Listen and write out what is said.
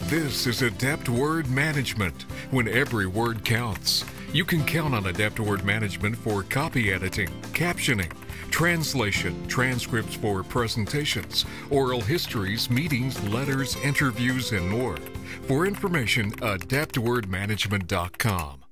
This is Adept Word Management, when every word counts. You can count on Adept Word Management for copy editing, captioning, translation, transcripts for presentations, oral histories, meetings, letters, interviews, and more. For information, adeptwordmanagement.com.